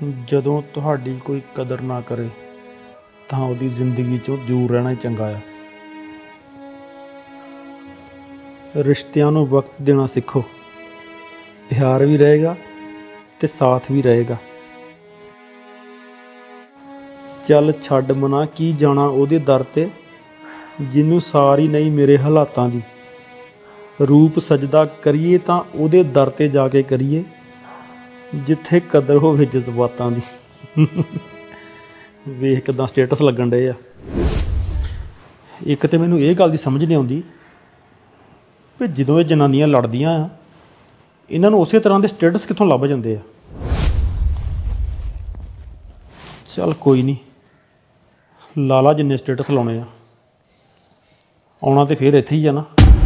ਜਦੋਂ ਤੁਹਾਡੀ ਕੋਈ ਕਦਰ ਨਾ ਕਰੇ ਤਾਂ ਉਹਦੀ ਜ਼ਿੰਦਗੀ 'ਚੋਂ ਦੂਰ ਰਹਿਣਾ ਹੀ ਚੰਗਾ ਆ। ਰਿਸ਼ਤਿਆਂ ਨੂੰ ਵਕਤ ਦੇਣਾ ਸਿੱਖੋ, ਪਿਆਰ ਵੀ ਰਹੇਗਾ ਤੇ ਸਾਥ ਵੀ ਰਹੇਗਾ। ਚੱਲ ਛੱਡ ਮਨਾ ਕੀ ਜਾਣਾ ਉਹਦੇ ਦਰ ਤੇ, ਜਿਹਨੂੰ ਸਾਰੀ ਨਹੀਂ ਮੇਰੇ ਹਾਲਾਤਾਂ ਦੀ। ਰੂਪ ਸਜਦਾ ਕਰੀਏ ਤਾਂ ਉਹਦੇ ਦਰ ਤੇ ਜਾ ਕੇ ਕਰੀਏ, ਜਿੱਥੇ ਕਦਰ ਹੋਵੇ ਜਜ਼ਬਾਤਾਂ ਦੀ। ਵੇਖ ਕਿੱਦਾਂ ਸਟੇਟਸ ਲੱਗਣ ਡਏ ਆ। ਇੱਕ ਤਾਂ ਮੈਨੂੰ ਇਹ ਗੱਲ ਦੀ ਸਮਝ ਨਹੀਂ ਆਉਂਦੀ ਵੀ ਜਦੋਂ ਇਹ ਜਨਾਨੀਆਂ ਲੜਦੀਆਂ ਆ, ਇਹਨਾਂ ਨੂੰ ਉਸੇ ਤਰ੍ਹਾਂ ਦੇ ਸਟੇਟਸ ਕਿੱਥੋਂ ਲੱਭ ਜਾਂਦੇ ਆ। ਚੱਲ ਕੋਈ ਨਹੀਂ, ਲਾਲਾ ਜਿੰਨੇ ਸਟੇਟਸ ਲਾਉਣੇ ਆ, ਆਉਣਾ ਤੇ ਫਿਰ ਇੱਥੇ ਹੀ ਆ ਨਾ।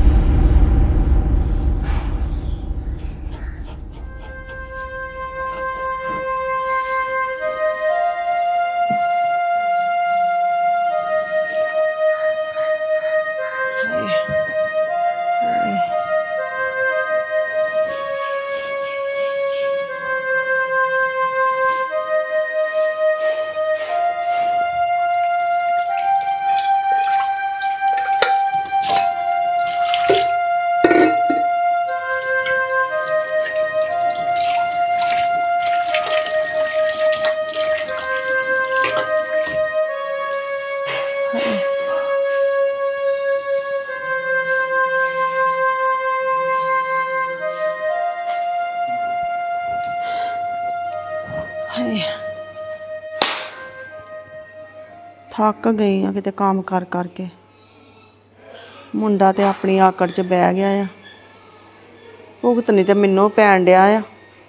ਥੱਕ ਗਈ ਆ ਕਿਤੇ ਕੰਮ ਕਰ ਕਰਕੇ। ਮੁੰਡਾ ਤੇ ਆਪਣੀ ਆਕੜ 'ਚ ਬਹਿ ਗਿਆ ਆ, ਭੁਗਤਣੀ ਤੇ ਮੈਨੂੰ ਪੈਣ ਡਿਆ ਆ।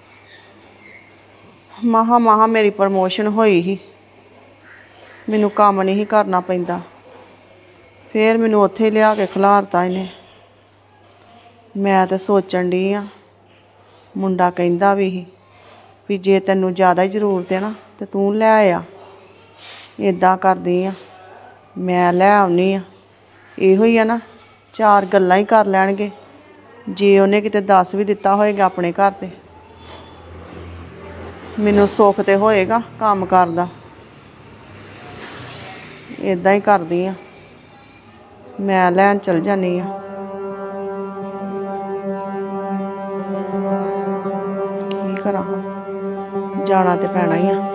ਮਹਾ ਮੇਰੀ ਪ੍ਰਮੋਸ਼ਨ ਹੋਈ ਸੀ, ਮੈਨੂੰ ਕੰਮ ਨਹੀਂ ਸੀ ਕਰਨਾ ਪੈਂਦਾ, ਫਿਰ ਮੈਨੂੰ ਉੱਥੇ ਲਿਆ ਕੇ ਖਿਲਾਰਤਾ ਇਹਨੇ। ਮੈਂ ਤਾਂ ਸੋਚਣ ਡਈ ਆ, ਮੁੰਡਾ ਕਹਿੰਦਾ ਵੀ ਸੀ ਵੀ ਜੇ ਤੈਨੂੰ ਜ਼ਿਆਦਾ ਹੀ ਜ਼ਰੂਰਤ ਹੈ ਨਾ ਤੇ ਤੂੰ ਲੈ ਆ। ਇੱਦਾਂ ਕਰਦੀ ਆ, ਮੈਂ ਲੈ ਆਉਣੀ ਆ। ਇਹੋ ਹੀ ਆ ਨਾ, ਚਾਰ ਗੱਲਾਂ ਹੀ ਕਰ ਲੈਣਗੇ। ਜੇ ਉਹਨੇ ਕਿਤੇ ਦੱਸ ਵੀ ਦਿੱਤਾ ਹੋਏਗਾ ਆਪਣੇ ਘਰ ਤੇ, ਮੈਨੂੰ ਸੁੱਖ ਤੇ ਹੋਏਗਾ ਕੰਮ ਕਰਦਾ। ਇੱਦਾਂ ਹੀ ਕਰਦੀ ਆ, ਮੈਂ ਲੈਣ ਚਲ ਜਾਂਦੀ ਆ। ਕੀ ਕਰਾਂ, ਜਾਣਾ ਤੇ ਪੈਣਾ ਹੀ ਆ।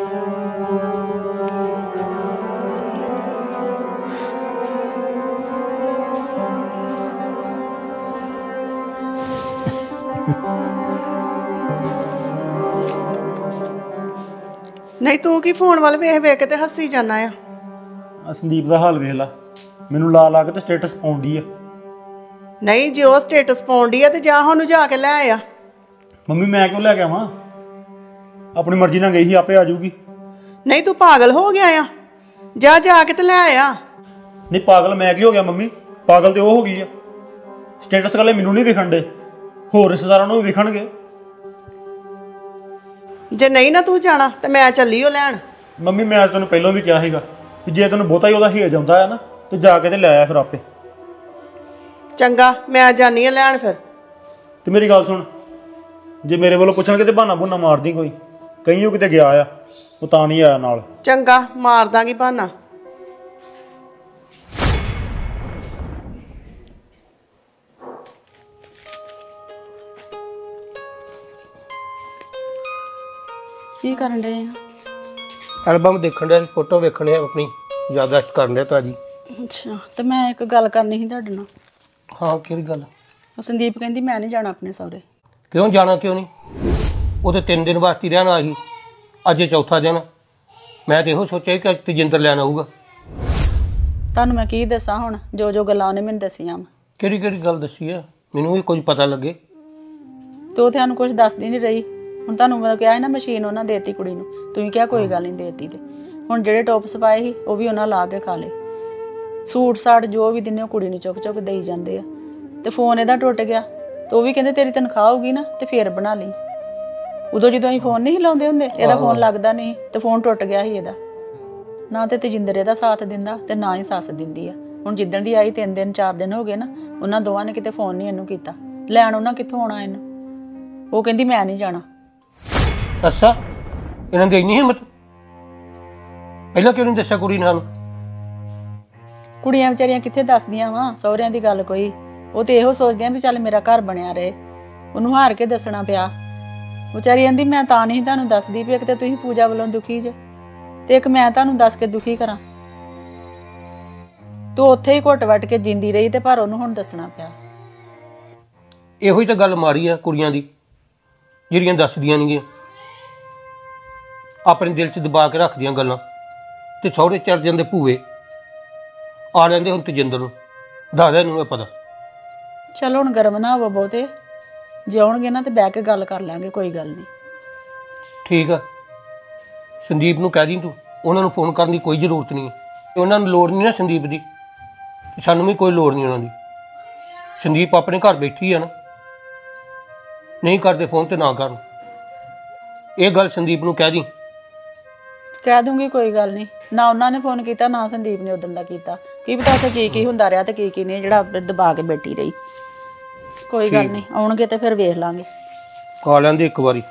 ਨਹੀਂ ਤੂੰ ਕੀ ਫੋਨ ਵੱਲ ਵੇਖ ਵੇਖ ਕੇ ਤੇ ਹੱਸੀ ਜਾਣਾ ਆ। ਸੰਦੀਪ ਦਾ ਹਾਲ ਵੇਖ ਲਾ, ਮੈਨੂੰ ਲਾ ਲਾ ਕੇ ਤੇ ਸਟੇਟਸ ਪਾਉਂਦੀ ਆ। ਨਹੀਂ ਜੇ ਉਹ ਸਟੇਟਸ ਪਾਉਂਦੀ ਆ ਤੇ ਜਾ ਉਹਨੂੰ ਜਾ ਕੇ ਲੈ ਆ। ਮੰਮੀ ਮੈਂ ਕਿਉਂ ਲੈ ਕੇ ਆਵਾਂ, ਆਪਣੀ ਮਰਜ਼ੀ ਨਾਲ ਗਈ ਸੀ, ਆਪੇ ਆ ਜਾਊਗੀ। ਨਹੀਂ ਤੂੰ ਪਾਗਲ ਹੋ ਗਿਆ ਆ, ਜਾ ਕੇ ਤੇ ਲੈ ਆ। ਨਹੀਂ ਪਾਗਲ ਮੈਂ ਕੀ ਹੋ ਗਿਆ ਮੰਮੀ, ਪਾਗਲ ਤੇ ਉਹ ਹੋ ਗਈ ਆ। ਸਟੇਟਸ ਕੱਲੇ ਮੈਨੂੰ ਨਹੀਂ ਵਿਖਣ ਡੇ, ਹੋਰ ਰਿਸ਼ਤੇਦਾਰਾਂ ਨੂੰ ਵੀ ਵਿਖਣਗੇ। ਜੇ ਨਹੀਂ ਨਾ ਤੂੰ ਜਾਣਾ ਤੇ ਮੈਂ ਚੱਲੀ ਉਹ ਲੈਣ। ਮੰਮੀ ਮੈਂ ਤੈਨੂੰ ਪਹਿਲਾਂ ਵੀ ਕਿਹਾ ਸੀਗਾ ਕਿ ਜੇ ਤੈਨੂੰ ਬਹੁਤਾ ਹੀ ਉਹਦਾ ਹੇਜ ਆਉਂਦਾ ਹੈ ਨਾ ਤੇ ਜਾ ਕੇ ਤੇ ਲੈ ਆ ਫਿਰ ਆਪੇ। ਚੰਗਾ ਮੈਂ ਜਾਨੀ ਆ ਲੈਣ ਫਿਰ। ਤੇ ਮੇਰੀ ਗੱਲ ਸੁਣ, ਜੇ ਮੇਰੇ ਵੱਲੋਂ ਪੁੱਛਣਗੇ ਤੇ ਬਹਾਨਾ ਬੁਨਾ ਮਾਰਦੀ ਕੋਈ, ਕਹੀਂ ਉਹ ਕਿਤੇ ਗਿਆ ਆ, ਉਹ ਤਾਂ ਨਹੀਂ ਆਇਆ ਨਾਲ। ਚੰਗਾ ਮਾਰ ਦਾਂਗੀ ਬਹਾਨਾ। ਕੀ ਕਰਨ ਡਏ ਆ? ਐਲਬਮ ਦੇਖਣ ਡਿਆ, ਫੋਟੋ ਵੇਖਣ ਡਿਆ, ਆਪਣੀ ਯਾਦਾਸ਼ਤ ਕਰਨ ਡਿਆ ਤਾਜੀ। ਅੱਛਾ, ਤੇ ਮੈਂ ਇੱਕ ਗੱਲ ਕਰਨੀ ਸੀ ਤੁਹਾਡੇ ਨਾਲ। ਹਾਂ ਕਿਹੜੀ ਗੱਲ? ਉਹ ਸੰਦੀਪ ਕਹਿੰਦੀ ਮੈਂ ਨਹੀਂ ਜਾਣਾ ਆਪਣੇ ਸਹੁਰੇ। ਕਿਉਂ ਜਾਣਾ ਕਿਉਂ ਨਹੀਂ? ਉਹ ਤੇ 3 ਦਿਨ ਵਾਸਤੇ ਰਹਿਣਾ ਸੀ, ਅੱਜ ਚੌਥਾ ਦਿਨ। ਮੈਂ ਤੇ ਇਹੋ ਸੋਚਿਆ ਕਿ ਅੱਜ ਤੇਜਿੰਦਰ ਲੈਣ ਆਊਗਾ। ਤੁਹਾਨੂੰ ਮੈਂ ਕੀ ਦੱਸਾਂ ਹੁਣ, ਜੋ ਗੱਲਾਂ ਉਹਨੇ ਮੈਨੂੰ ਦੱਸੀਆਂ। ਕਿਹੜੀ ਗੱਲ ਦੱਸੀ ਆ, ਮੈਨੂੰ ਵੀ ਕੁਝ ਪਤਾ ਲੱਗੇ। ਤੇ ਉਹ ਤੁਹਾਨੂੰ ਕੁਝ ਦੱਸਦੀ ਨਹੀਂ ਰਹੀ। ਹੁਣ ਤੁਹਾਨੂੰ ਮੈਂ ਕਿਹਾ ਸੀ ਨਾ ਮਸ਼ੀਨ ਉਹਨਾਂ ਦੇਤੀ ਕੁੜੀ ਨੂੰ, ਤੁਸੀਂ ਕਿਹਾ ਕੋਈ ਗੱਲ ਨਹੀਂ ਦੇਤੀ। ਤੇ ਹੁਣ ਜਿਹੜੇ ਟੋਪਸ ਪਾਏ ਸੀ ਉਹ ਵੀ ਉਹਨਾਂ ਲਾ ਕੇ ਖਾ ਲਏ। ਸੂਟ ਸਾਟ ਜੋ ਵੀ ਦਿੰਦੇ ਉਹ ਕੁੜੀ ਨੂੰ ਚੁੱਕ ਦੇਈ ਜਾਂਦੇ ਆ। ਤੇ ਫੋਨ ਇਹਦਾ ਟੁੱਟ ਗਿਆ, ਤੇ ਉਹ ਵੀ ਕਹਿੰਦੇ ਤੇਰੀ ਤਨਖਾਹ ਹੋਊਗੀ ਨਾ ਤੇ ਫੇਰ ਬਣਾ ਲਈ। ਉਦੋਂ ਜਦੋਂ ਅਸੀਂ ਫੋਨ ਨਹੀਂ ਲਾਉਂਦੇ ਹੁੰਦੇ, ਇਹਦਾ ਫੋਨ ਲੱਗਦਾ ਨਹੀਂ ਤੇ ਫੋਨ ਟੁੱਟ ਗਿਆ ਸੀ ਇਹਦਾ। ਨਾ ਤੇ ਤੇਜਿੰਦਰ ਇਹਦਾ ਸਾਥ ਦਿੰਦਾ ਤੇ ਨਾ ਹੀ ਸੱਸ ਦਿੰਦੀ ਆ। ਹੁਣ ਜਿੱਦਣ ਦੀ ਆਈ 3 ਦਿਨ 4 ਦਿਨ ਹੋ ਗਏ ਨਾ, ਉਹਨਾਂ ਦੋਵਾਂ ਨੇ ਕਿਤੇ ਫੋਨ ਨਹੀਂ ਇਹਨੂੰ ਕੀਤਾ। ਲੈਣ ਉਹਨਾਂ ਕਿੱਥੋਂ ਆਉਣਾ ਇਹਨੂੰ? ਉਹ ਕਹਿੰਦੀ ਮੈਂ ਨਹੀਂ ਜਾਣਾ। ਅੱਛਾ, ਇਹਨਾਂ ਦੀ ਇੰਨੀ ਹਿੰਮਤ, ਪਹਿਲਾਂ ਕਿਉਂ ਨਹੀਂ ਦੱਸਿਆ ਕੁੜੀ ਨੇ ਸਾਨੂੰ? ਕੁੜੀਆਂ ਵਿਚਾਰੀਆਂ ਕਿੱਥੇ ਦੱਸਦੀਆਂ ਵਾ ਸਹੁਰਿਆਂ ਦੀ ਗੱਲ ਕੋਈ, ਉਹ ਤੇ ਇਹੋ ਸੋਚਦੀਆਂ ਵੀ ਚੱਲ ਮੇਰਾ ਘਰ ਬਣਿਆ ਰਹੇ। ਉਹਨੂੰ ਹਾਰ ਕੇ ਦੱਸਣਾ ਪਿਆ। ਵਿਚਾਰੀ ਕਹਿੰਦੀ ਮੈਂ ਤਾਂ ਨਹੀਂ ਤੁਹਾਨੂੰ ਦੱਸਦੀ ਵੀ ਇੱਕ ਤੇ ਤੁਸੀਂ ਪੂਜਾ ਵੱਲੋਂ ਦੁਖੀ ਜੇ ਤੇ ਇੱਕ ਮੈਂ ਤੁਹਾਨੂੰ ਦੱਸ ਕੇ ਦੁਖੀ ਕਰਾਂ। ਤੂੰ ਉੱਥੇ ਹੀ ਘੁੱਟ ਵੱਟ ਕੇ ਜਿੰਦੀ ਰਹੀ ਤੇ ਪਰ ਉਹਨੂੰ ਹੁਣ ਦੱਸਣਾ ਪਿਆ। ਇਹੋ ਹੀ ਤਾਂ ਗੱਲ ਮਾਰੀ ਆ ਕੁੜੀਆਂ ਦੀ, ਜਿਹੜੀਆਂ ਦੱਸਦੀਆਂ ਨਹੀਂ ਗੀਆਂ, ਆਪਣੇ ਦਿਲ 'ਚ ਦਬਾ ਕੇ ਰੱਖਦੀਆਂ ਗੱਲਾਂ ਤੇ ਸਹੁਰੇ ਚੜ ਜਾਂਦੇ ਭੂਏ, ਆ ਲੈਂਦੇ ਹੁਣ ਤਜਿੰਦਰ ਨੂੰ, ਦਾਦਾ ਨੂੰ ਇਹ ਪਤਾ। ਚਲੋ ਹੁਣ ਗਰਮ ਨਾ ਹੋਵੋ ਬਹੁਤੇ, ਜੇ ਆਉਣਗੇ ਨਾ ਤੇ ਬਹਿ ਕੇ ਗੱਲ ਕਰ ਲਾਂਗੇ, ਕੋਈ ਗੱਲ ਨਹੀਂ। ਠੀਕ ਆ, ਸੰਦੀਪ ਨੂੰ ਕਹਿ ਦੀ ਤੂੰ, ਉਹਨਾਂ ਨੂੰ ਫੋਨ ਕਰਨ ਦੀ ਕੋਈ ਜ਼ਰੂਰਤ ਨਹੀਂ ਹੈ। ਉਹਨਾਂ ਨੂੰ ਲੋੜ ਨਹੀਂ ਨਾ ਸੰਦੀਪ ਦੀ, ਤੇ ਸਾਨੂੰ ਵੀ ਕੋਈ ਲੋੜ ਨਹੀਂ ਉਹਨਾਂ ਦੀ। ਸੰਦੀਪ ਆਪਣੇ ਘਰ ਬੈਠੀ ਆ ਨਾ, ਨਹੀਂ ਕਰਦੇ ਫੋਨ ਤੇ ਨਾ ਕਰਨ। ਇਹ ਗੱਲ ਸੰਦੀਪ ਨੂੰ ਕਹਿ ਦੀ। ਕਹਿ ਦੂੰਗੀ, ਕੋਈ ਗੱਲ ਨਹੀਂ। ਨਾ ਉਹਨਾਂ ਨੇ ਫੋਨ ਕੀਤਾ ਨਾ ਸੰਦੀਪ ਨੇ ਉਦੋਂ ਦਾ ਕੀਤਾ, ਕੀ ਪਤਾ ਉੱਥੇ ਕੀ ਕੀ ਹੁੰਦਾ ਰਿਹਾ ਤੇ ਕੀ ਕੀ ਨਹੀਂ, ਜਿਹੜਾ ਦਬਾ ਕੇ ਬੈਠੀ ਰਹੀ। ਕੋਈ ਗੱਲ ਨਹੀਂ, ਆਉਣਗੇ ਤੇ ਫਿਰ ਵੇਖ ਲਾਂਗੇ। ਆ ਲੈਂਦੇ ਇੱਕ ਵਾਰੀ,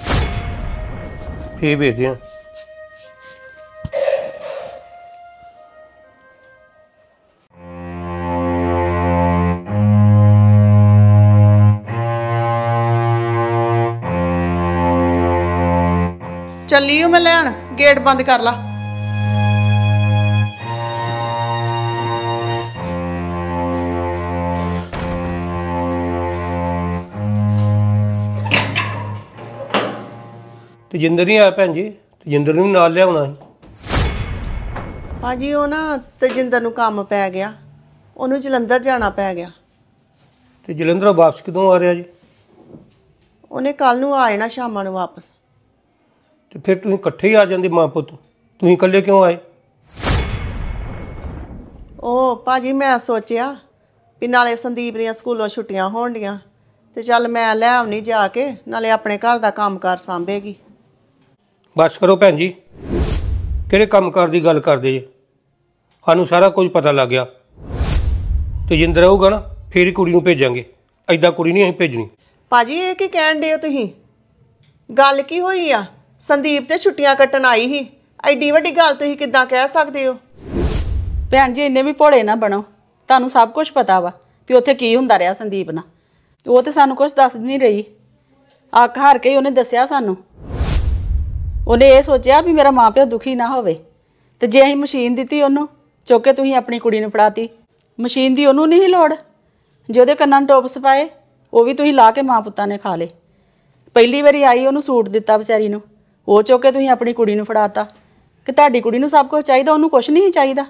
ਫੇਰ ਵੇਖਦੇ ਆ। ਚੱਲੀ ਮੈਂ ਲੈਣ, ਗੇਟ ਬੰਦ ਕਰ ਲਾ। ਤਜਿੰਦਰ ਨਹੀਂ ਆਇਆ ਭੈਣ ਜੀ, ਤਜਿੰਦਰ ਨੂੰ ਵੀ ਨਾਲ ਲਿਆਉਣਾ ਸੀ। ਭਾਜੀ ਉਹ ਨਾ ਤਜਿੰਦਰ ਨੂੰ ਕੰਮ ਪੈ ਗਿਆ, ਉਹਨੂੰ ਜਲੰਧਰ ਜਾਣਾ ਪੈ ਗਿਆ। ਤੇ ਜਲੰਧਰੋਂ ਵਾਪਸ ਕਦੋਂ ਆ ਰਿਹਾ ਜੀ? ਉਹਨੇ ਕੱਲ ਨੂੰ ਆ ਜਾਣਾ ਸ਼ਾਮਾਂ ਨੂੰ ਵਾਪਸ। ਤੇ ਫਿਰ ਤੁਸੀਂ ਇਕੱਠੇ ਹੀ ਆ ਜਾਂਦੇ ਮਾਂ ਪੁੱਤ, ਤੁਸੀਂ ਇਕੱਲੇ ਕਿਉਂ ਆਏ? ਉਹ ਭਾਜੀ ਮੈਂ ਸੋਚਿਆ ਵੀ ਨਾਲੇ ਸੰਦੀਪ ਦੀਆਂ ਸਕੂਲੋਂ ਛੁੱਟੀਆਂ ਹੋਣ ਡੀਆਂ ਤੇ ਚੱਲ ਮੈਂ ਲੈ ਆਉਣੀ ਜਾ ਕੇ, ਨਾਲੇ ਆਪਣੇ ਘਰ ਦਾ ਕੰਮਕਾਰ ਸਾਂਭੇਗੀ। ਬਸ ਕਰੋ ਭੈਣ ਜੀ, ਕਿਹੜੇ ਕੰਮਕਾਰ ਦੀ ਗੱਲ ਕਰਦੇ ਜੇ? ਸਾਨੂੰ ਸਾਰਾ ਕੁਝ ਪਤਾ ਲੱਗ ਗਿਆ। ਤਜਿੰਦਰ ਆਊਗਾ ਨਾ ਫਿਰ ਹੀ ਕੁੜੀ ਨੂੰ ਭੇਜਾਂਗੇ, ਐਦਾਂ ਕੁੜੀ ਨਹੀਂ ਅਸੀਂ ਭੇਜਣੀ। ਭਾਜੀ ਇਹ ਕੀ ਕਹਿਣ ਡੇ ਹੋ ਤੁਸੀਂ? ਗੱਲ ਕੀ ਹੋਈ ਆ? ਸੰਦੀਪ ਤੇ ਛੁੱਟੀਆਂ ਕੱਟਣ ਆਈ ਸੀ, ਐਡੀ ਵੱਡੀ ਗੱਲ ਤੁਸੀਂ ਕਿੱਦਾਂ ਕਹਿ ਸਕਦੇ ਹੋ? ਭੈਣ ਜੀ ਇੰਨੇ ਵੀ ਭੋਲੇ ਨਾ ਬਣੋ, ਤੁਹਾਨੂੰ ਸਭ ਕੁਝ ਪਤਾ ਵਾ ਵੀ ਉੱਥੇ ਕੀ ਹੁੰਦਾ ਰਿਹਾ ਸੰਦੀਪ ਨਾਲ। ਉਹ ਤੇ ਸਾਨੂੰ ਕੁਝ ਦੱਸ ਨਹੀਂ ਰਹੀ, ਅੱਖ ਹਾਰ ਕੇ ਹੀ ਉਹਨੇ ਦੱਸਿਆ ਸਾਨੂੰ। ਉਹਨੇ ਇਹ ਸੋਚਿਆ ਵੀ ਮੇਰਾ ਮਾਂ ਪਿਓ ਦੁਖੀ ਨਾ ਹੋਵੇ, ਤੇ ਜੇ ਅਸੀਂ ਮਸ਼ੀਨ ਦਿੱਤੀ ਉਹਨੂੰ, ਚੁੱਕ ਕੇ ਤੁਸੀਂ ਆਪਣੀ ਕੁੜੀ ਨੂੰ ਫੜਾਤੀ। ਮਸ਼ੀਨ ਦੀ ਉਹਨੂੰ ਨਹੀਂ ਲੋੜ, ਜੇ ਉਹਦੇ ਕੰਨਾਂ ਨੂੰ ਟੋਪਸ ਪਾਏ ਉਹ ਵੀ ਤੁਸੀਂ ਲਾ ਕੇ ਮਾਂ ਪੁੱਤਾਂ ਨੇ ਖਾ ਲਏ। ਪਹਿਲੀ ਵਾਰੀ ਆਈ ਉਹਨੂੰ ਸੂਟ ਦਿੱਤਾ ਵਿਚਾਰੀ ਨੂੰ, ਉਹ ਚੁੱਕ ਕੇ ਤੁਸੀਂ ਆਪਣੀ ਕੁੜੀ ਨੂੰ ਫੜਾਤਾ ਕਿ ਤੁਹਾਡੀ ਕੁੜੀ ਨੂੰ ਸਭ ਕੁਝ ਚਾਹੀਦਾ, ਉਹਨੂੰ ਕੁਝ ਨਹੀਂ ਚਾਹੀਦਾ।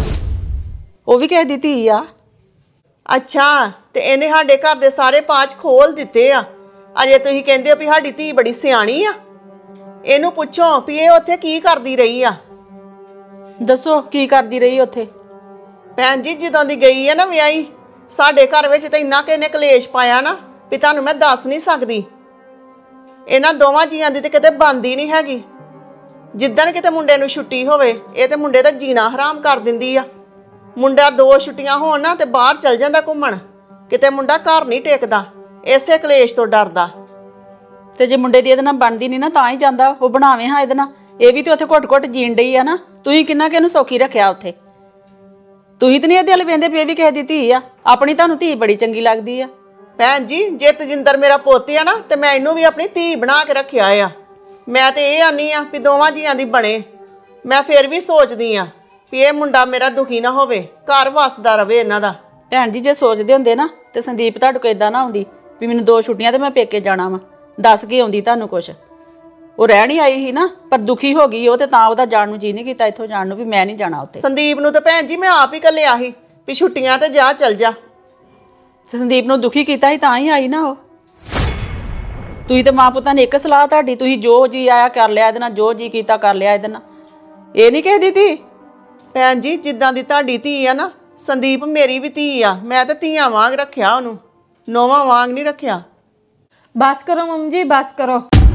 ਉਹ ਵੀ ਕਿਸੇ ਦੀ ਧੀ ਆ। ਅੱਛਾ, ਤੇ ਇਹਨੇ ਸਾਡੇ ਘਰ ਦੇ ਸਾਰੇ ਪਾਂਚ ਖੋਲ ਦਿੱਤੇ ਆ, ਅਜੇ ਤੁਸੀਂ ਕਹਿੰਦੇ ਹੋ ਵੀ ਸਾਡੀ ਧੀ ਬੜੀ ਸਿਆਣੀ ਆ। ਇਹਨੂੰ ਪੁੱਛੋ ਵੀ ਇਹ ਉੱਥੇ ਕੀ ਕਰਦੀ ਰਹੀ ਆ। ਦੱਸੋ ਕੀ ਕਰਦੀ ਰਹੀ ਉੱਥੇ? ਭੈਣ ਜੀ ਜਦੋਂ ਦੀ ਗਈ ਹੈ ਨਾ ਵਿਆਹੀ, ਸਾਡੇ ਘਰ ਵਿੱਚ ਤਾਂ ਇੰਨਾ ਕਿ ਇਹਨੇ ਕਲੇਸ਼ ਪਾਇਆ ਨਾ ਵੀ ਤੁਹਾਨੂੰ ਮੈਂ ਦੱਸ ਨਹੀਂ ਸਕਦੀ। ਇਹਨਾਂ ਦੋਵਾਂ ਜੀਆਂ ਦੀ ਤੇ ਕਿਤੇ ਬਣਦੀ ਨਹੀਂ ਹੈਗੀ। ਜਿੱਦਣ ਕਿਤੇ ਮੁੰਡੇ ਨੂੰ ਛੁੱਟੀ ਹੋਵੇ, ਇਹ ਤੇ ਮੁੰਡੇ ਦਾ ਜੀਣਾ ਹਰਾਮ ਕਰ ਦਿੰਦੀ ਆ। ਮੁੰਡਾ 2 ਛੁੱਟੀਆਂ ਹੋਣ ਨਾ ਤੇ ਬਾਹਰ ਚਲ ਜਾਂਦਾ ਘੁੰਮਣ, ਕਿਤੇ ਮੁੰਡਾ ਘਰ ਨਹੀਂ ਟੇਕਦਾ, ਇਸੇ ਕਲੇਸ਼ ਤੋਂ ਡਰਦਾ। ਤੇ ਜੇ ਮੁੰਡੇ ਦੀ ਇਹਦੇ ਨਾਲ ਬਣਦੀ ਨਹੀਂ ਨਾ ਤਾਂ ਹੀ ਜਾਂਦਾ, ਉਹ ਬਣਾਵੇ ਹਾਂ ਇਹਦੇ ਨਾਲ। ਇਹ ਵੀ ਤੇ ਉੱਥੇ ਘੁੱਟ-ਘੁੱਟ ਜੀਣ ਡਈ ਆ ਨਾ। ਤੁਸੀਂ ਕਿੰਨਾ ਕਿ ਇਹਨੂੰ ਸੌਖੀ ਰੱਖਿਆ ਉੱਥੇ? ਤੁਸੀਂ ਤੇ ਨਹੀਂ ਇਹਦੇ ਵੱਲ ਵੇਂਦੇ ਵੀ ਇਹ ਵੀ ਕਿਸੇ ਦੀ ਧੀ ਆ। ਆਪਣੀ ਤੁਹਾਨੂੰ ਧੀ ਬੜੀ ਚੰਗੀ ਲੱਗਦੀ ਆ। ਭੈਣ ਜੀ ਜੇ ਤਜਿੰਦਰ ਮੇਰਾ ਪੋਤੀ ਆ ਨਾ ਤੇ ਮੈਂ ਇਹਨੂੰ ਵੀ ਆਪਣੀ ਧੀ ਬਣਾ ਕੇ ਰੱਖਿਆ ਆ। ਮੈਂ ਤੇ ਇਹ ਆਨੀ ਆ ਵੀ ਦੋਵਾਂ ਜੀਆਂ ਦੀ ਬਣੇ। ਮੈਂ ਫਿਰ ਵੀ ਸੋਚਦੀ ਆ ਵੀ ਇਹ ਮੁੰਡਾ ਮੇਰਾ ਦੁਖੀ ਨਾ ਹੋਵੇ, ਘਰ ਵਸਦਾ ਰਵੇ ਇਹਨਾਂ ਦਾ। ਭੈਣ ਜੀ ਜੇ ਸੋਚਦੇ ਹੁੰਦੇ ਨਾ ਤੇ ਸੰਦੀਪ ਤੁਹਾਡੇ ਕੋਲ ਇਦਾਂ ਨਾ ਆਉਂਦੀ ਵੀ ਮੈਨੂੰ 2 ਛੁੱਟੀਆਂ ਤੇ ਮੈਂ ਪੇਕੇ ਜਾਣਾ ਵਾ, ਦੱਸ ਕੇ ਆਉਂਦੀ ਤੁਹਾਨੂੰ ਕੁਛ। ਉਹ ਰਹਿਣ ਹੀ ਆਈ ਸੀ ਨਾ, ਪਰ ਦੁਖੀ ਹੋ ਗਈ ਉਹ ਤੇ ਤਾਂ ਉਹਦਾ ਜਾਣ ਨੂੰ ਜੀ ਨਹੀਂ ਕੀਤਾ, ਇੱਥੋਂ ਜਾਣ ਨੂੰ ਵੀ ਮੈਂ ਨਹੀਂ ਜਾਣਾ ਉੱਥੇ। ਸੰਦੀਪ ਨੂੰ ਤਾਂ ਭੈਣ ਜੀ ਮੈਂ ਆਪ ਹੀ ਘੱਲਿਆ ਸੀ ਵੀ ਛੁੱਟੀਆਂ ਤੇ ਜਾ ਚਲ ਜਾ। ਤੇ ਸੰਦੀਪ ਨੂੰ ਦੁਖੀ ਕੀਤਾ ਸੀ ਤਾਂ ਹੀ ਆਈ ਨਾ ਉਹ। ਤੁਸੀਂ ਤੇ ਮਾਂ ਪੁੱਤਾਂ ਨੇ ਇੱਕ ਸਲਾਹ ਤੁਹਾਡੀ, ਤੁਸੀਂ ਜੋ ਜੀ ਆਇਆ ਕਰ ਲਿਆ ਇਹਦੇ ਨਾਲ, ਜੋ ਜੀ ਕੀਤਾ ਕਰ ਲਿਆ ਇਹਦੇ ਨਾਲ। ਇਹ ਨਹੀਂ ਕਹਿਦੀ ਧੀ। ਭੈਣ ਜੀ ਜਿੱਦਾਂ ਦੀ ਤੁਹਾਡੀ ਧੀ ਆ ਨਾ, ਸੰਦੀਪ ਮੇਰੀ ਵੀ ਧੀ ਆ। ਮੈਂ ਤਾਂ ਧੀਆਂ ਵਾਂਗ ਰੱਖਿਆ ਉਹਨੂੰ, ਨੋਵਾਂ ਵਾਂਗ ਨਹੀਂ ਰੱਖਿਆ। बस करो मम्मी जी, बस करो।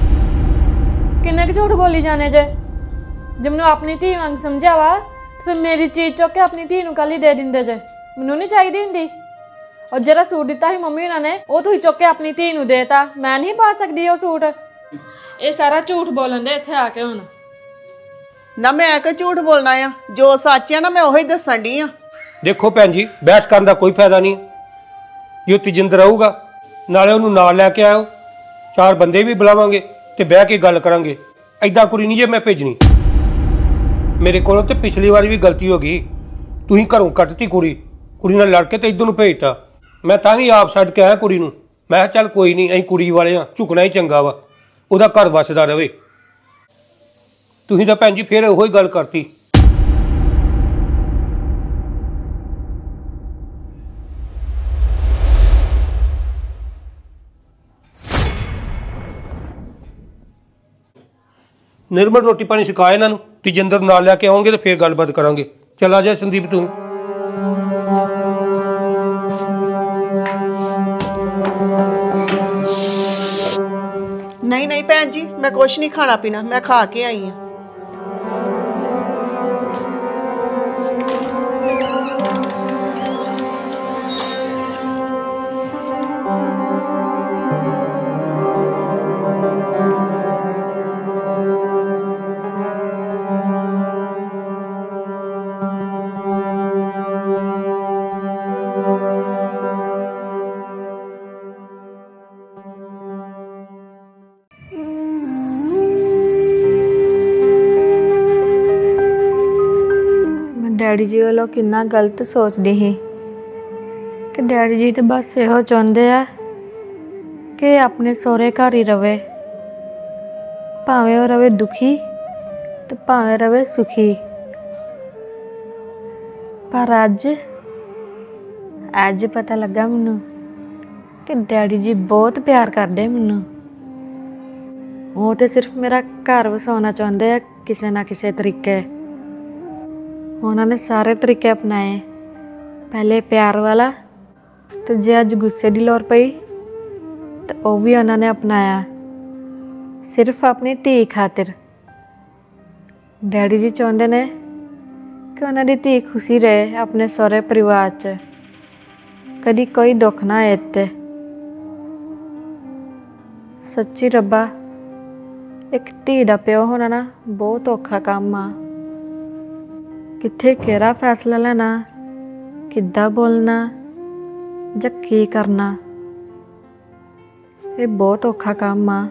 किन्ने क झूठ बोली जाने जे मैनू अपनी धी वांग समझा वा तो फिर मेरी चीज़ चुक के अपनी धी नूं कल ही दे दिंदे जे। मैनू नहीं चाहिदी हुंदी। और जरा सूट दिता ही मम्मी उन्होंने वो तुसीं चुक के अपनी धी नूं देता, मैं नहीं पा सकदी वो सूट। ਇਹ ਸਾਰਾ ਝੂਠ ਬੋਲਣ ਦੇ ਇੱਥੇ ਆ ਕੇ ਹੁਣ। ਨਾ ਮੈਂ ਕਿ ਝੂਠ ਬੋਲਣਾ ਆ, ਜੋ ਸੱਚ ਆ ਨਾ ਮੈਂ ਉਹੀ ਦੱਸਣ ਡਈ ਆ। ਦੇਖੋ ਭੈਣ ਜੀ, ਬਹਿਸ ਕਰਨ ਦਾ ਕੋਈ ਫਾਇਦਾ ਨਹੀਂ। ਜੋ ਤੇਜਿੰਦਰ ਆਊਗਾ ਨਾਲੇ ਉਹਨੂੰ ਨਾਲ ਲੈ ਕੇ ਆਇਓ, 4 ਬੰਦੇ ਵੀ ਬੁਲਾਵਾਂਗੇ ਤੇ ਬਹਿ ਕੇ ਗੱਲ ਕਰਾਂਗੇ। ਐਦਾਂ ਕੁੜੀ ਨਹੀਂ ਜੇ ਮੈਂ ਭੇਜਣੀ। ਮੇਰੇ ਕੋਲੋਂ ਤੇ ਪਿਛਲੀ ਵਾਰੀ ਵੀ ਗਲਤੀ ਹੋ ਗਈ, ਤੁਸੀਂ ਘਰੋਂ ਕੱਢਤੀ ਕੁੜੀ ਨਾਲ ਲੜ ਕੇ ਤੇ ਇੱਧਰ ਨੂੰ ਭੇਜਤਾ। ਮੈਂ ਤਾਂ ਵੀ ਆਪ ਛੱਡ ਕੇ ਆਇਆ ਕੁੜੀ ਨੂੰ। ਮੈਂ ਕਿਹਾ ਚੱਲ ਕੋਈ ਨਹੀਂ, ਅਸੀਂ ਕੁੜੀ ਵਾਲੇ ਆ, ਝੁਕਣਾ ਹੀ ਚੰਗਾ ਵਾ, ਉਹਦਾ ਘਰ ਵਸਦਾ ਰਵੇ। ਤੁਸੀਂ ਤਾਂ ਭੈਣ ਜੀ ਫਿਰ ਉਹੀ ਗੱਲ ਕਰਤੀ। ਨਿਰਮਲ ਰੋਟੀ ਪਾਣੀ ਸਿਖਾ ਇਹਨਾਂ ਨੂੰ, ਤੇਜਿੰਦਰ ਨਾਲ ਲੈ ਕੇ ਆਉਂਗੇ ਤੇ ਫਿਰ ਗੱਲਬਾਤ ਕਰਾਂਗੇ। ਚੱਲ ਆ ਜਾ ਸੰਦੀਪ ਤੂੰ। ਨਹੀਂ ਭੈਣ ਜੀ, ਮੈਂ ਕੁਛ ਨਹੀਂ ਖਾਣਾ ਪੀਣਾ, ਮੈਂ ਖਾ ਕੇ ਆਈ ਆ। ਡੈਡੀ ਜੀ ਵੱਲੋਂ ਕਿੰਨਾ ਗਲਤ ਸੋਚਦੀ ਸੀ ਕਿ ਡੈਡੀ ਜੀ ਤਾਂ ਬਸ ਇਹੋ ਚਾਹੁੰਦੇ ਆ ਕਿ ਆਪਣੇ ਸਹੁਰੇ ਘਰ ਹੀ ਰਵੇ, ਭਾਵੇਂ ਉਹ ਰਵੇ ਦੁਖੀ ਤੇ ਭਾਵੇਂ ਰਵੇ ਸੁਖੀ। ਪਰ ਅੱਜ ਪਤਾ ਲੱਗਾ ਮੈਨੂੰ ਕਿ ਡੈਡੀ ਜੀ ਬਹੁਤ ਪਿਆਰ ਕਰਦੇ ਮੈਨੂੰ। ਉਹ ਤੇ ਸਿਰਫ ਮੇਰਾ ਘਰ ਵਸਾਉਣਾ ਚਾਹੁੰਦੇ ਆ ਕਿਸੇ ਨਾ ਕਿਸੇ ਤਰੀਕੇ। ਉਹਨਾਂ ਨੇ ਸਾਰੇ ਤਰੀਕੇ ਅਪਣਾਏ, ਪਹਿਲੇ ਪਿਆਰ ਵਾਲਾ, ਤੇ ਜੇ ਅੱਜ ਗੁੱਸੇ ਦੀ ਲੋੜ ਪਈ ਤਾਂ ਉਹ ਵੀ ਉਹਨਾਂ ਨੇ ਅਪਣਾਇਆ, ਸਿਰਫ ਆਪਣੀ ਧੀ ਖਾਤਰ। ਡੈਡੀ ਜੀ ਚਾਹੁੰਦੇ ਨੇ ਕਿ ਉਹਨਾਂ ਦੀ ਧੀ ਖੁਸ਼ੀ ਰਹੇ ਆਪਣੇ ਸਹੁਰੇ ਪਰਿਵਾਰ 'ਚ, ਕਦੀ ਕੋਈ ਦੁੱਖ ਨਾ ਆਏ। ਤੇ ਸੱਚੀ ਰੱਬਾ, ਇੱਕ ਧੀ ਦਾ ਪਿਓ ਹੋਣਾ ਨਾ ਬਹੁਤ ਔਖਾ ਕੰਮ ਆ। ਕਿੱਥੇ ਕਿਹੜਾ ਫੈਸਲਾ ਲੈਣਾ, ਕਿੱਦਾਂ ਬੋਲਣਾ ਜਾਂ ਕੀ ਕਰਨਾ, ਇਹ ਬਹੁਤ ਔਖਾ ਕੰਮ ਆ।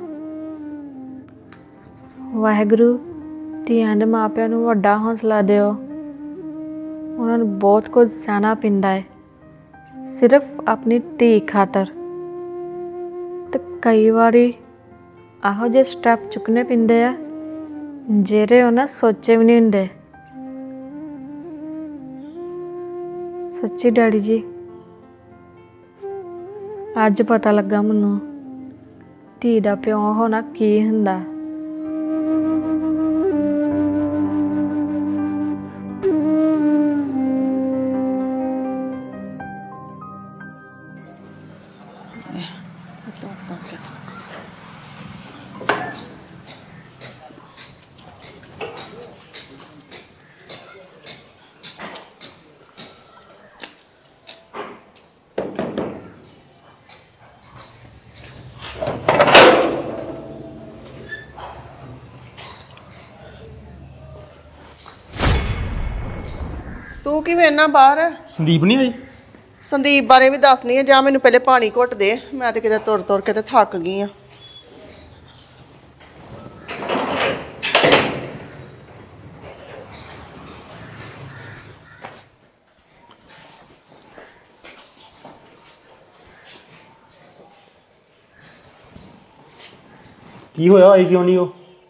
ਵਾਹਿਗੁਰੂ ਧੀਆਂ ਦੇ ਮਾਪਿਆਂ ਨੂੰ ਵੱਡਾ ਹੌਸਲਾ ਦਿਓ। ਉਹਨਾਂ ਨੂੰ ਬਹੁਤ ਕੁਝ ਸਹਿਣਾ ਪੈਂਦਾ ਹੈ ਸਿਰਫ ਆਪਣੀ ਧੀ ਖਾਤਰ, ਤੇ ਕਈ ਵਾਰੀ ਇਹੋ ਜਿਹੇ ਸਟੈਪ ਚੁੱਕਣੇ ਪੈਂਦੇ ਆ ਜਿਹੜੇ ਉਹਨਾਂ ਸੋਚੇ ਵੀ ਨਹੀਂ ਹੁੰਦੇ। ਸੱਚੀ ਡੈਡੀ ਜੀ, ਅੱਜ ਪਤਾ ਲੱਗਾ ਮੈਨੂੰ ਧੀ ਦਾ ਪਿਓ ਹੋਣਾ ਕੀ ਹੁੰਦਾ। ਤੂੰ ਕਿਵੇਂ ਨਾ ਬਾਹਰ? ਸੰਦੀਪ ਨਹੀਂ ਆਈ? ਸੰਦੀਪ ਬਾਰੇ ਵੀ ਦੱਸਣੀ ਆ, ਜਾਂ ਮੈਨੂੰ ਪਹਿਲੇ ਪਾਣੀ ਘੁੱਟ ਦੇ, ਮੈਂ ਤੇ ਕਿਤੇ ਤੁਰ ਕੇ ਤੇ ਥੱਕ ਗਈ ਆ। ਕੀ ਹੋਇਆ? ਆਈ ਕਿਉਂ ਨਹੀਂ ਉਹ?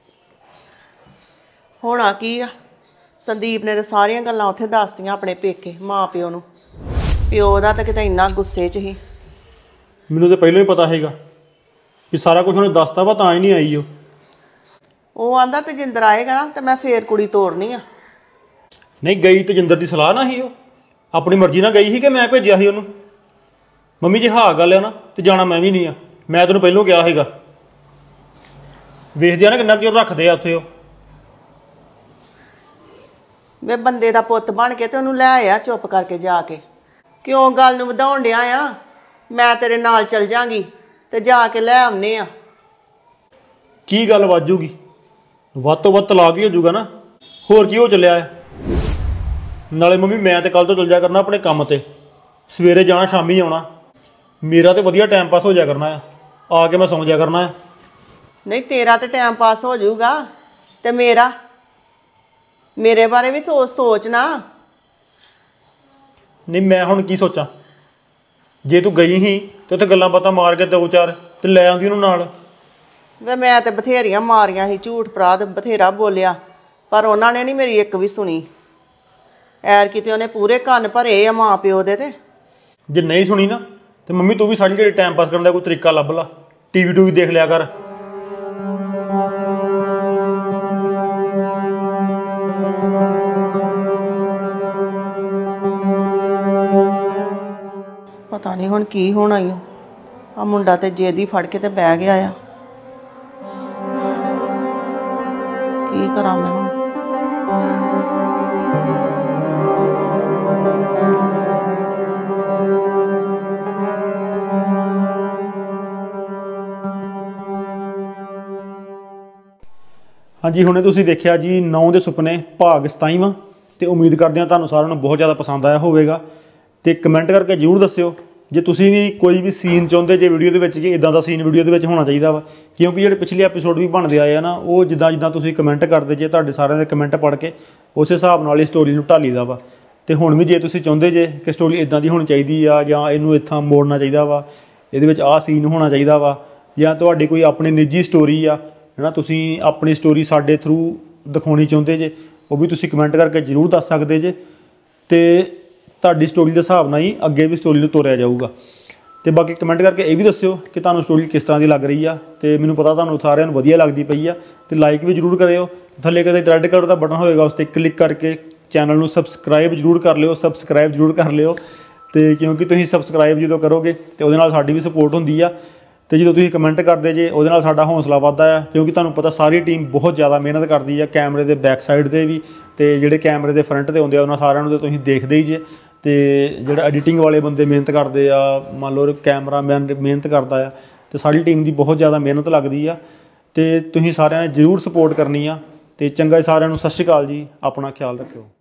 ਹੋਣਾ ਕੀ ਆ, ਸੰਦੀਪ ਨੇ ਤਾਂ ਸਾਰੀਆਂ ਗੱਲਾਂ ਉੱਥੇ ਦੱਸਤੀਆਂ ਆਪਣੇ ਪੇਕੇ ਮਾਂ ਪਿਓ ਨੂੰ। ਪਿਓ ਦਾ ਤਾਂ ਕਿਤੇ ਇੰਨਾ ਗੁੱਸੇ 'ਚ ਸੀ। ਮੈਨੂੰ ਤਾਂ ਪਹਿਲਾਂ ਹੀ ਪਤਾ ਹੈਗਾ ਵੀ ਸਾਰਾ ਕੁਝ ਉਹਨੇ ਦੱਸਤਾ ਵਾ, ਤਾਂ ਹੀ ਨਹੀਂ ਆਈ ਉਹ ਆਂਦਾ ਤੇਜਿੰਦਰ ਆਏਗਾ ਨਾ ਤੇ ਮੈਂ ਫੇਰ ਕੁੜੀ ਤੋਰਨੀ ਆ। ਨਹੀਂ ਗਈ, ਤੇਜਿੰਦਰ ਦੀ ਸਲਾਹ ਨਾ ਸੀ, ਉਹ ਆਪਣੀ ਮਰਜ਼ੀ ਨਾਲ ਗਈ ਸੀ ਕਿ ਮੈਂ ਭੇਜਿਆ ਸੀ ਉਹਨੂੰ? ਮੰਮੀ ਜੇ ਹਾਂ ਗੱਲ ਆ ਨਾ ਤੇ ਜਾਣਾ ਮੈਂ ਵੀ ਨਹੀਂ ਆ। ਮੈਂ ਤੈਨੂੰ ਪਹਿਲਾਂ ਕਿਹਾ ਹੈਗਾ, ਵੇਖਦੇ ਆ ਨਾ ਕਿੰਨਾ ਚਿਰ ਰੱਖਦੇ ਆ ਉੱਥੇ ਉਹ। ਵੇ ਬੰਦੇ ਦਾ ਪੁੱਤ ਬਣ ਕੇ ਤੇ ਉਹਨੂੰ ਲੈ ਆਇਆ ਚੁੱਪ ਕਰਕੇ ਜਾ ਕੇ। ਕਿਉਂ ਗੱਲ ਨੂੰ ਵਧਾਉਣ ਡਿਆ ਆ? ਮੈਂ ਤੇਰੇ ਨਾਲ ਚੱਲ ਜਾਂਗੀ ਤੇ ਜਾ ਕੇ ਲੈ ਆਉਨੇ ਆ। ਕੀ ਗੱਲ ਵਾਜੂਗੀ? ਵੱਧ ਤੋਂ ਵੱਧ ਤਲਾਕ ਹੀ ਹੋ ਜਾਊਗਾ ਨਾ, ਹੋਰ ਕੀ ਹੋ ਚੱਲਿਆ ਹੈ। ਨਾਲੇ ਮੰਮੀ ਮੈਂ ਤੇ ਕੱਲ ਤੋਂ ਚਲ ਜਾ ਕਰਨਾ ਆਪਣੇ ਕੰਮ ਤੇ, ਸਵੇਰੇ ਜਾਣਾ ਸ਼ਾਮੀ ਆਉਣਾ। ਮੇਰਾ ਤੇ ਵਧੀਆ ਟਾਈਮ ਪਾਸ ਹੋ ਜਾ ਕਰਨਾ ਆ ਕੇ ਮੈਂ ਸੌਂ ਜਾ ਕਰਨਾ। ਨਹੀਂ ਤੇਰਾ ਤੇ ਟਾਈਮ ਪਾਸ ਹੋ ਜਾਊਗਾ, ਤੇ ਮੇਰੇ ਬਾਰੇ ਵੀ ਤੂੰ ਸੋਚ ਨਾ। ਨਹੀਂ ਮੈਂ ਹੁਣ ਕੀ ਸੋਚਾਂ? ਜੇ ਤੂੰ ਗਈ ਸੀ ਤੇ ਉੱਥੇ ਗੱਲਾਂ ਬਾਤਾਂ ਮਾਰ ਕੇ 2-4 ਤੇ ਲੈ ਆਉਂਦੀ ਉਹਨੂੰ ਨਾਲ। ਵੇ ਮੈਂ ਤੇ ਬਥੇਰੀਆਂ ਮਾਰੀਆਂ ਸੀ, ਝੂਠ ਪਰਾਧ ਬਥੇਰਾ ਬੋਲਿਆ, ਪਰ ਉਹਨਾਂ ਨੇ ਨਹੀਂ ਮੇਰੀ ਇੱਕ ਵੀ ਸੁਣੀ। ਐਰ ਕਿਤੇ ਉਹਨੇ ਪੂਰੇ ਕੰਨ ਭਰੇ ਆ ਮਾਂ ਪਿਓ ਦੇ। ਤੇ ਜੇ ਨਹੀਂ ਸੁਣੀ ਨਾ ਤੇ ਮੰਮੀ ਤੂੰ ਵੀ ਸਾਰੀ ਜਿਹੜੀ ਟਾਈਮ ਪਾਸ ਕਰਨ ਦਾ ਕੋਈ ਤਰੀਕਾ ਲੱਭ ਲਾ, ਟੀਵੀ ਟੂਵੀ ਦੇਖ ਲਿਆ ਕਰ। ਪਤਾ ਨਹੀਂ ਹੁਣ ਕੀ ਹੋਣਾ ਈ ਆ। ਮੁੰਡਾ ਤੇ ਜੇਦੀ ਫੜ ਕੇ ਤੇ ਬਹਿ ਗਿਆ ਆ। ਕੀ ਕਰਾਂ ਮੈਂ ਹੁਣ? ਹਾਂਜੀ ਹੁਣੇ ਤੁਸੀਂ ਵੇਖਿਆ ਜੀ 9 ਦੇ ਸੁਪਨੇ ਭਾਗ 27ਵਾਂ, ਤੇ ਉਮੀਦ ਕਰਦੇ ਹਾਂ ਤੁਹਾਨੂੰ ਸਾਰਿਆਂ ਨੂੰ ਬਹੁਤ ਜ਼ਿਆਦਾ ਪਸੰਦ ਆਇਆ ਹੋਵੇਗਾ। ਤੇ ਕਮੈਂਟ ਕਰਕੇ ਜ਼ਰੂਰ ਦੱਸਿਓ ਜੇ ਤੁਸੀਂ ਵੀ ਕੋਈ ਵੀ ਸੀਨ ਚਾਹੁੰਦੇ ਜੇ ਵੀਡੀਓ ਦੇ ਵਿੱਚ, ਕਿ ਇਦਾਂ ਦਾ ਸੀਨ ਵੀਡੀਓ ਦੇ ਵਿੱਚ ਹੋਣਾ ਚਾਹੀਦਾ ਵਾ। ਕਿਉਂਕਿ ਜਿਹੜੇ ਪਿਛਲੇ ਐਪੀਸੋਡ ਵੀ ਬਣਦੇ ਆਏ ਆ ਨਾ, ਉਹ ਜਿੱਦਾਂ ਤੁਸੀਂ ਕਮੈਂਟ ਕਰਦੇ ਜੇ, ਤੁਹਾਡੇ ਸਾਰਿਆਂ ਦੇ ਕਮੈਂਟ ਪੜ੍ਹ ਕੇ ਉਸ ਹਿਸਾਬ ਨਾਲ ਹੀ ਸਟੋਰੀ ਨੂੰ ਢਾਲੀਦਾ ਵਾ। ਤੇ ਹੁਣ ਵੀ ਜੇ ਤੁਸੀਂ ਚਾਹੁੰਦੇ ਜੇ ਕਿ ਸਟੋਰੀ ਇਦਾਂ ਦੀ ਹੋਣੀ ਚਾਹੀਦੀ ਆ, ਜਾਂ ਇਹਨੂੰ ਇੱਥਾਂ ਮੋੜਨਾ ਚਾਹੀਦਾ ਵਾ, ਇਹਦੇ ਵਿੱਚ ਆਹ ਸੀਨ ਹੋਣਾ ਚਾਹੀਦਾ ਵਾ, ਜਾਂ ਤੁਹਾਡੀ ਕੋਈ ਆਪਣੀ ਨਿੱਜੀ ਸਟੋਰੀ ਆ ਹੈ ਨਾ, ਤੁਸੀਂ ਆਪਣੀ ਸਟੋਰੀ ਸਾਡੇ ਥਰੂ ਦਿਖਾਉਣੀ ਚਾਹੁੰਦੇ ਜੇ, ਉਹ ਵੀ ਤੁਸੀਂ ਕਮੈਂਟ ਕਰਕੇ ਜ਼ਰੂਰ ਦੱਸ ਸਕਦੇ ਜੇ। ਤੇ ਤੁਹਾਡੀ ਸਟੋਰੀ ਦੇ ਹਿਸਾਬ ਨਾਲ ਹੀ ਅੱਗੇ ਵੀ ਸਟੋਰੀ ਨੂੰ ਤੋਰਿਆ ਜਾਊਗਾ। ਤੇ ਬਾਕੀ ਕਮੈਂਟ ਕਰਕੇ ਇਹ ਵੀ ਦੱਸਿਓ ਕਿ ਤੁਹਾਨੂੰ ਸਟੋਰੀ ਕਿਸ ਤਰ੍ਹਾਂ ਦੀ ਲੱਗ ਰਹੀ ਆ। ਤੇ ਮੈਨੂੰ ਪਤਾ ਤੁਹਾਨੂੰ ਸਾਰਿਆਂ ਨੂੰ ਵਧੀਆ ਲੱਗਦੀ ਪਈ ਆ। ਤੇ ਲਾਈਕ ਵੀ ਜ਼ਰੂਰ ਕਰਿਓ। ਥੱਲੇ ਕਦੇ ਰੈੱਡ ਕਲਰ ਦਾ ਬਟਨ ਹੋਏਗਾ, ਉਸ 'ਤੇ ਕਲਿੱਕ ਕਰਕੇ ਚੈਨਲ ਨੂੰ ਸਬਸਕ੍ਰਾਈਬ ਜ਼ਰੂਰ ਕਰ ਲਿਓ। ਤੇ ਕਿਉਂਕਿ ਤੁਸੀਂ ਸਬਸਕ੍ਰਾਈਬ ਜਦੋਂ ਕਰੋਗੇ ਤੇ ਉਹਦੇ ਨਾਲ ਸਾਡੀ ਵੀ ਸਪੋਰਟ ਹੁੰਦੀ ਆ। ਤੇ ਜਦੋਂ ਤੁਸੀਂ ਕਮੈਂਟ ਕਰਦੇ ਜੇ, ਉਹਦੇ ਨਾਲ ਸਾਡਾ ਹੌਸਲਾ ਵੱਧਦਾ ਆ। ਕਿਉਂਕਿ ਤੁਹਾਨੂੰ ਪਤਾ ਸਾਰੀ ਟੀਮ ਬਹੁਤ ਜ਼ਿਆਦਾ ਮਿਹਨਤ ਕਰਦੀ ਆ, ਕੈਮਰੇ ਦੇ ਬੈਕ ਸਾਈਡ 'ਤੇ ਵੀ, ਤੇ ਜਿਹੜੇ ਕੈਮਰੇ ਦੇ ਫਰੰਟ 'ਤੇ ਹੁੰਦੇ ਆ ਉਹਨਾਂ ਸਾਰਿਆਂ ਨੂੰ ਤਾਂ ਤੁਸੀਂ ਦੇਖਦੇ ਹੀ ਜੇ। ਤੇ ਜਿਹੜਾ ਐਡੀਟਿੰਗ ਵਾਲੇ ਬੰਦੇ ਮਿਹਨਤ ਕਰਦੇ ਆ, ਮੰਨ ਲਓ ਕੈਮਰਾਮੈਨ ਮਿਹਨਤ ਕਰਦਾ ਆ, ਤੇ ਸਾਰੀ ਟੀਮ ਦੀ ਬਹੁਤ ਜ਼ਿਆਦਾ ਮਿਹਨਤ ਲੱਗਦੀ ਆ। ਤੇ ਤੁਸੀਂ ਸਾਰਿਆਂ ਨੇ ਜ਼ਰੂਰ ਸਪੋਰਟ ਕਰਨੀ ਆ। ਤੇ ਚੰਗਾ ਜੀ, ਸਾਰਿਆਂ ਨੂੰ ਸਤਿ ਸ਼੍ਰੀ ਅਕਾਲ ਜੀ, ਆਪਣਾ ਖਿਆਲ ਰੱਖਿਓ।